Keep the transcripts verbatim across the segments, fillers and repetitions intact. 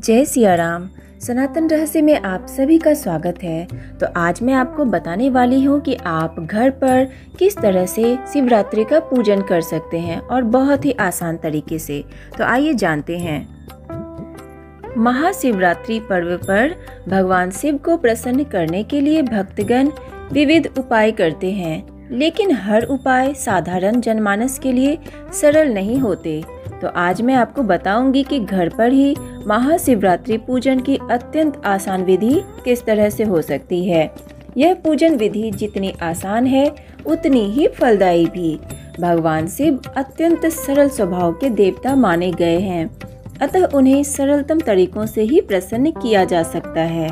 जय सिया राम। सनातन रहस्य में आप सभी का स्वागत है। तो आज मैं आपको बताने वाली हूँ कि आप घर पर किस तरह से शिवरात्रि का पूजन कर सकते हैं और बहुत ही आसान तरीके से। तो आइए जानते हैं। महाशिवरात्रि पर्व पर भगवान शिव को प्रसन्न करने के लिए भक्तगण विविध उपाय करते हैं, लेकिन हर उपाय साधारण जनमानस के लिए सरल नहीं होते। तो आज मैं आपको बताऊंगी कि घर पर ही महाशिवरात्रि पूजन की अत्यंत आसान विधि किस तरह से हो सकती है। यह पूजन विधि जितनी आसान है उतनी ही फलदायी भी। भगवान शिव अत्यंत सरल स्वभाव के देवता माने गए हैं, अतः उन्हें सरलतम तरीकों से ही प्रसन्न किया जा सकता है।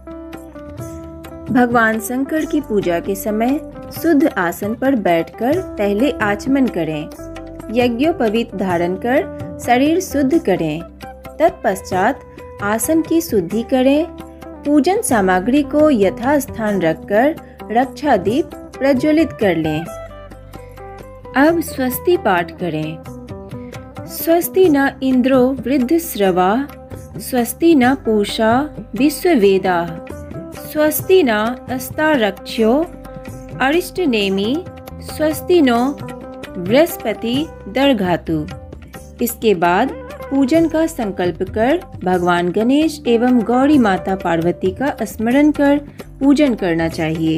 भगवान शंकर की पूजा के समय शुद्ध आसन पर बैठकर पहले आचमन करें। यज्ञोपवीत धारण कर शरीर शुद्ध करें। तत्पश्चात आसन की शुद्धि करें। पूजन सामग्री को यथास्थान रखकर रक्षा दीप प्रज्वलित कर लें। अब स्वस्ति पाठ करें। स्वस्ति न इंद्रो वृद्धश्रवा, स्वस्ति न पूषा विश्ववेदा, स्वस्ति न अस्तारक्ष्यो अरिष्टनेमि, स्वस्ति नो बृहस्पति दरघातु। इसके बाद पूजन का संकल्प कर भगवान गणेश एवं गौरी माता पार्वती का स्मरण कर पूजन करना चाहिए।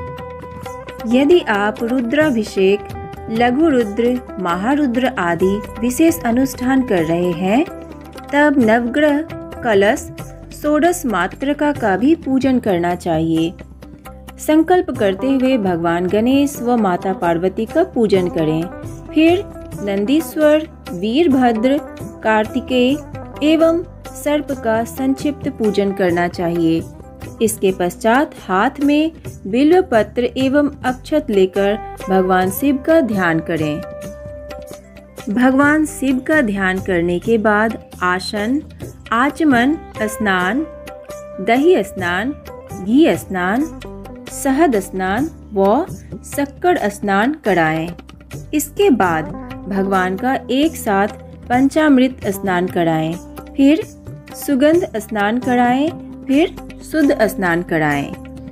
यदि आप रुद्राभिषेक, लघु रुद्र, महारुद्र आदि विशेष अनुष्ठान कर रहे हैं, तब नवग्रह कलश षोडश मात्रका का भी पूजन करना चाहिए। संकल्प करते हुए भगवान गणेश व माता पार्वती का पूजन करें। फिर नंदीश्वर, वीरभद्र, कार्तिकेय एवं सर्प का संक्षिप्त पूजन करना चाहिए। इसके पश्चात हाथ में बिल्व पत्र एवं अक्षत लेकर भगवान शिव का ध्यान करें। भगवान शिव का ध्यान करने के बाद आसन, आचमन, स्नान, दही स्नान, घी स्नान, शहद स्नान व शक्कर स्नान कराएं। इसके बाद भगवान का एक साथ पंचामृत स्नान कराएं, फिर सुगंध स्नान कराएं, फिर शुद्ध स्नान कराएं।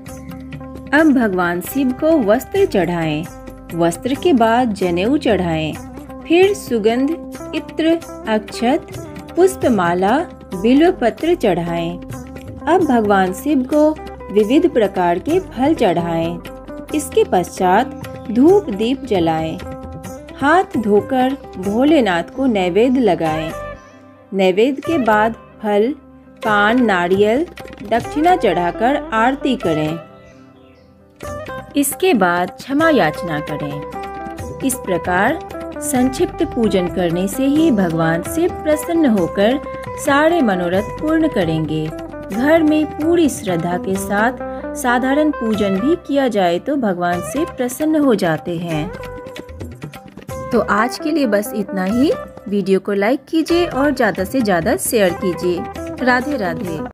अब भगवान शिव को वस्त्र चढ़ाएं। वस्त्र के बाद जनेऊ चढ़ाएं, फिर सुगंध, इत्र, अक्षत, पुष्पमाला, बिल्व पत्र चढ़ाएं। अब भगवान शिव को विविध प्रकार के फल चढ़ाएं। इसके पश्चात धूप दीप जलाएं। हाथ धोकर भोलेनाथ को नैवेद्य लगाएं। नैवेद्य के बाद फल, पान, नारियल, दक्षिणा चढ़ाकर आरती करें। इसके बाद क्षमा याचना करें। इस प्रकार संक्षिप्त पूजन करने से ही भगवान शिव प्रसन्न होकर सारे मनोरथ पूर्ण करेंगे। घर में पूरी श्रद्धा के साथ साधारण पूजन भी किया जाए तो भगवान से प्रसन्न हो जाते हैं। तो आज के लिए बस इतना ही। वीडियो को लाइक कीजिए और ज़्यादा से ज़्यादा शेयर कीजिए। राधे राधे।